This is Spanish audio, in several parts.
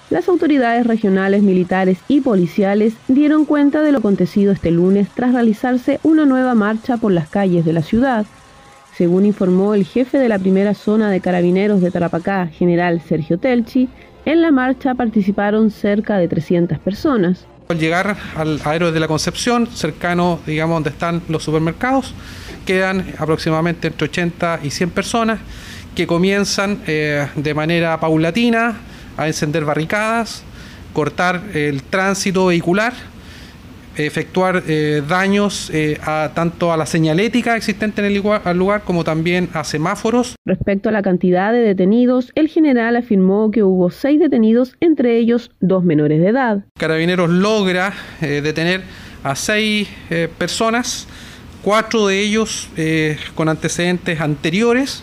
Las autoridades regionales, militares y policiales dieron cuenta de lo acontecido este lunes tras realizarse una nueva marcha por las calles de la ciudad. Según informó el jefe de la primera zona de Carabineros de Tarapacá, general Sergio Telchi, en la marcha participaron cerca de 300 personas. Al llegar al Aero de la Concepción, cercano, digamos, donde están los supermercados, quedan aproximadamente entre 80 y 100 personas que comienzan de manera paulatina a encender barricadas, cortar el tránsito vehicular, efectuar daños tanto a la señalética existente en el lugar como también a semáforos. Respecto a la cantidad de detenidos, el general afirmó que hubo 6 detenidos, entre ellos 2 menores de edad. Carabineros logra detener a 6 personas, 4 de ellos con antecedentes anteriores,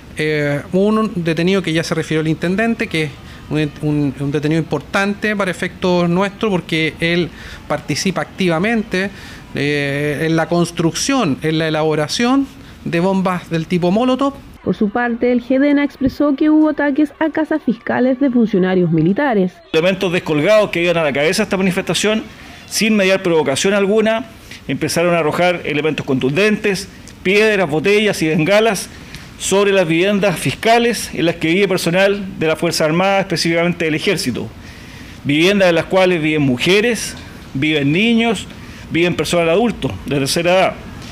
un detenido que ya se refirió el intendente, que es un detenido importante para efectos nuestros porque él participa activamente en la construcción, en la elaboración de bombas del tipo Molotov. Por su parte, el GEDENA expresó que hubo ataques a casas fiscales de funcionarios militares. Elementos descolgados que iban a la cabeza de esta manifestación, sin mediar provocación alguna, empezaron a arrojar elementos contundentes, piedras, botellas y bengalas sobre las viviendas fiscales en las que vive personal de la Fuerza Armada, específicamente del Ejército. Viviendas en las cuales viven mujeres, viven niños, viven personal adulto de tercera edad.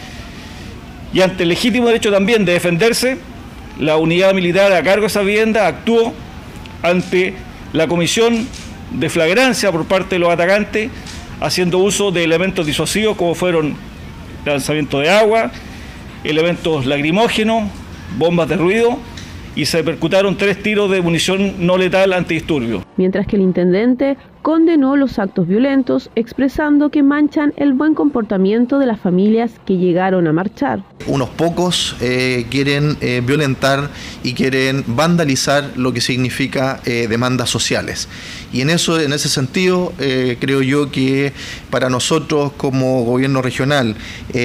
Y ante el legítimo derecho también de defenderse, la unidad militar a cargo de esa vivienda actuó ante la comisión de flagrancia por parte de los atacantes, haciendo uso de elementos disuasivos como fueron lanzamiento de agua, elementos lacrimógenos, bombas de ruido, y se percutaron 3 tiros de munición no letal antidisturbios. Mientras que el intendente condenó los actos violentos, expresando que manchan el buen comportamiento de las familias que llegaron a marchar. Unos pocos quieren violentar y quieren vandalizar lo que significa demandas sociales. Y en ese sentido, creo yo que para nosotros como gobierno regional,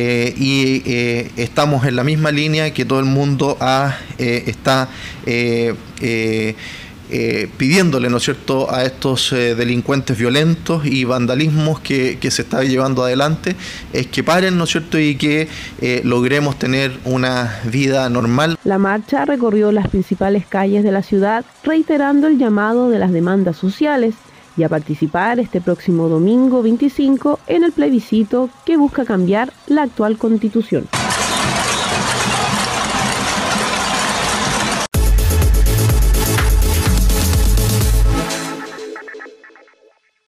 estamos en la misma línea que todo el mundo está pidiéndole, ¿no es cierto?, a estos delincuentes violentos y vandalismos que se está llevando adelante, es que paren, ¿no es cierto?, y que logremos tener una vida normal. La marcha recorrió las principales calles de la ciudad, reiterando el llamado de las demandas sociales y a participar este próximo domingo 25 en el plebiscito que busca cambiar la actual Constitución.